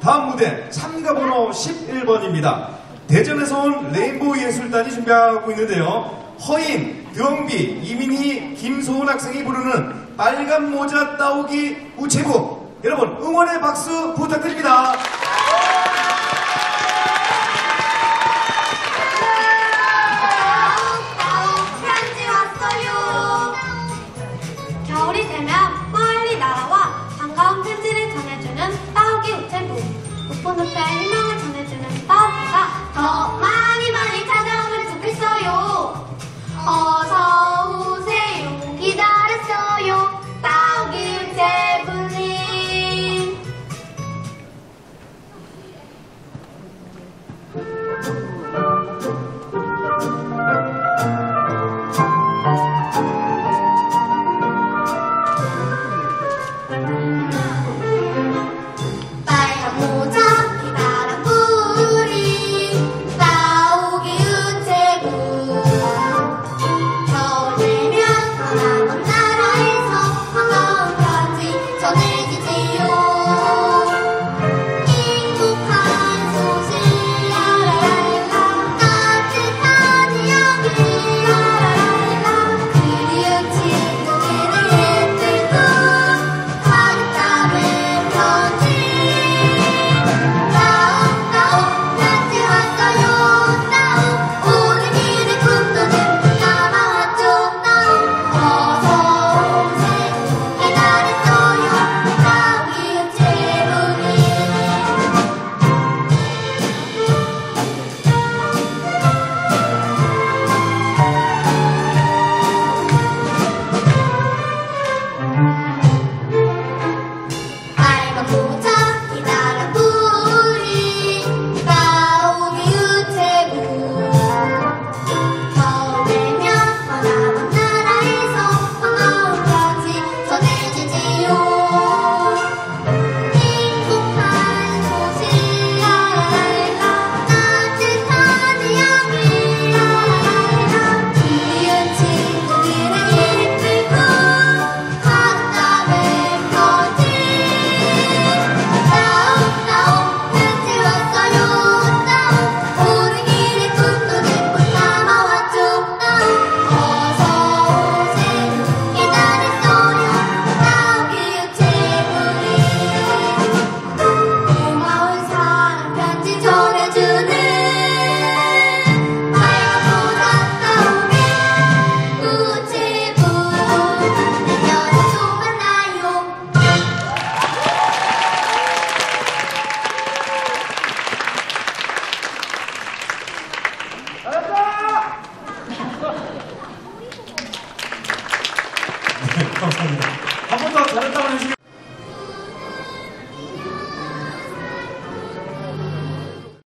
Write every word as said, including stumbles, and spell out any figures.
다음 무대 참가번호 십일 번입니다. 대전에서 온 레인보우 예술단이 준비하고 있는데요. 허인, 드엉비, 이민희, 김소은 학생이 부르는 빨간 모자 따오기 우체국. 여러분 응원의 박수 부탁드립니다. 편지 왔어요. 겨울이 되면 멀리 날아와 반가운 편지를 전해주는 따오기 우체국. 우폰 우체 유명